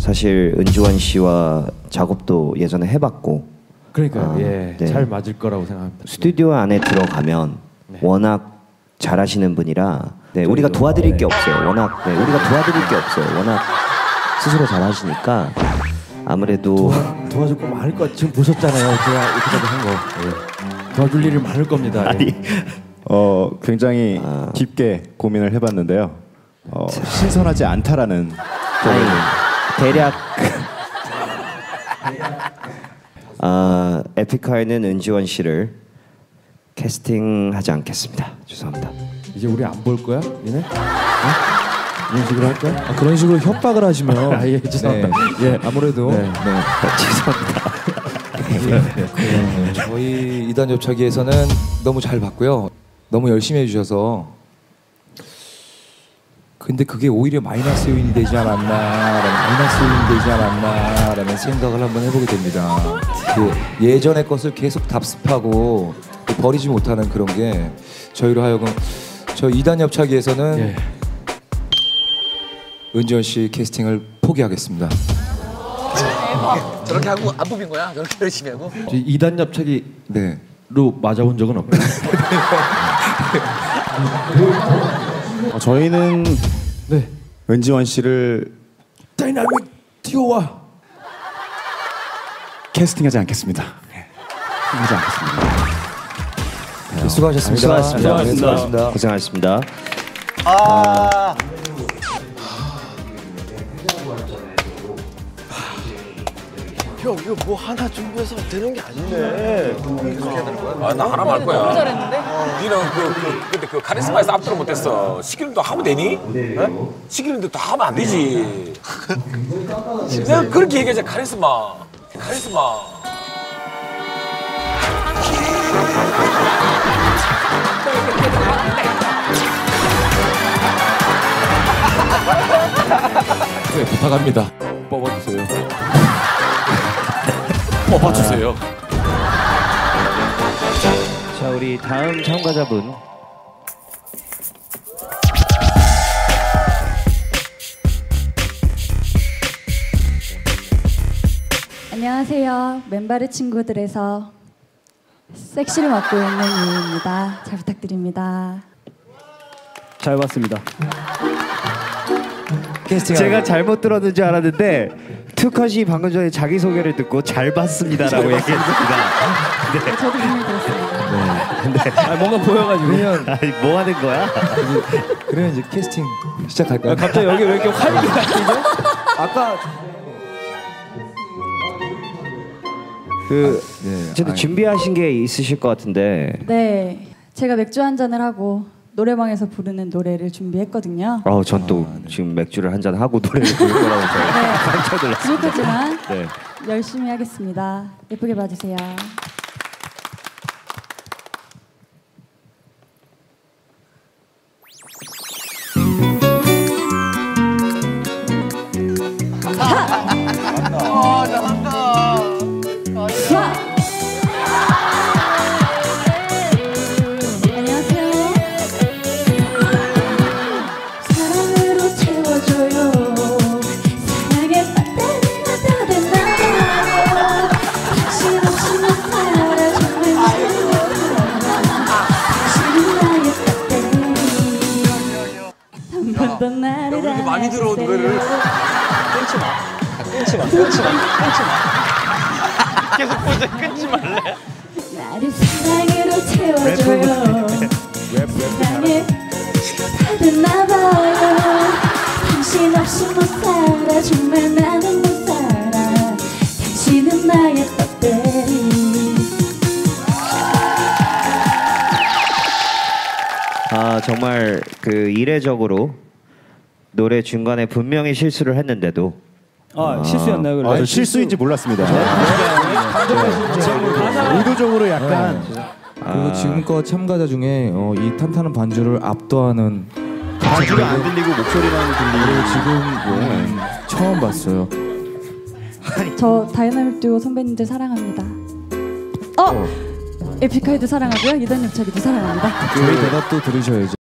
사실 은지원 씨와 작업도 예전에 해봤고. 그러니까요. 예, 네. 잘 맞을 거라고 생각합니다. 스튜디오 안에 들어가면 네. 워낙 잘하시는 분이라 우리가 도와드릴 게 없어요. 워낙 우리가 도와드릴 게 없어요. 워낙 스스로 잘하시니까 아무래도 도와줄 거 많을 것 지금 보셨잖아요. 제가 이렇게까지 한 거. 예. 도와줄 일이 많을 겁니다. 예. 아니 굉장히 깊게 고민을 해봤는데요. 신선하지 않다라는 대략 에픽하이는 은지원 씨를 캐스팅하지 않겠습니다. 죄송합니다. 이제 우리 안 볼 거야? 니네? 이런 식으로 할 거야? 그런 식으로 협박을 하시면 예, 죄송합니다. 예, 아무래도 죄송합니다. 저희 이단 접차기에서는 너무 잘 봤고요. 너무 열심히 해주셔서 근데 그게 오히려 마이너스 요인이 되지 않았나라는 생각을 한번 해보게 됩니다. 그 예전의 것을 계속 답습하고 버리지 못하는 그런 게 저희로 하여금 저 이단 접차기에서는 예. 은지원 씨 캐스팅을 포기하겠습니다. 저렇게 하고 안 뽑힌 거야? 저렇게 열심히 하고? 2단 엽차기로 네. 맞아본 적은 없나요? 저희는 네. 은지원 씨를 다이나믹 듀오와 캐스팅하지 않겠습니다. 하지 않겠습니다. 수고하셨습니다. 수고하셨습니다. 고생하셨습니다. 형 이거 뭐 하나 준비해서 되는 게 아니네. 그렇게 해야 되는 거야? 아, 나 하나 말 거야. 너무 잘했는데? 니는 근데 그 카리스마에서 압도를 못했어. 시키는 도 하면 되니? 시키는 데도 하면 안 되지. 내가 그렇게 얘기하자. 카리스마. 네, 부탁합니다. 뽑아주세요. 뽑아주세요. 자, 우리 다음 참가자분. 안녕하세요. 맨바르 친구들에서 섹시를 맡고 있는 유입니다. 잘 부탁드립니다. 잘 봤습니다. 제가 잘못 들었는 줄 알았는데 투컷이 방금 전에 자기소개를 듣고 잘 봤습니다라고 얘기했습니다. 저도 분명히 들었습니다. 뭔가 보여가지고. 아니, 뭐 하는 거야? 그러면 이제 캐스팅 시작할까요? 갑자기 여기 왜 이렇게 활기가 이죠? 아까 저도 준비하신 게 있으실 것 같은데. 네, 제가 맥주 한 잔을 하고 노래방에서 부르는 노래를 준비했거든요. 전 또 지금 맥주를 한 잔 하고 노래를 부를 거라고 제가 깜짝 놀랐습니다. 부족하지만 네. 열심히 하겠습니다. 예쁘게 봐주세요. 자! 안녕하세요. 사랑으로 채워줘요. 사랑의 배터리가 다 됐나요? 당신 없이는 살아 정말 당신은 나의 배터리. 한 번 더 나를 이렇게 많이 들어 노래를. 계속 보자. 끊지 말래. 나를 사랑으로 채워줘요. 사랑에 다 됐나봐요. 당신 없이 못 살아. 정말 나는 못 살아. 당신은 나의 배터리. 정말 그 이례적으로 노래 중간에 분명히 실수를 했는데도 실수였나요? 저 실수인지 몰랐습니다. 의도적으로 약간 그리고 지금껏 참가자 중에 이 탄탄한 반주를 압도하는 반주가 안 들리고 목소리만 들리고 지금 처음 봤어요. 저 다이나믹 듀오 선배님들 사랑합니다. 에픽하이도 사랑하고요. 이단 옆차기도 사랑합니다. 저희 대답도 들으셔야죠.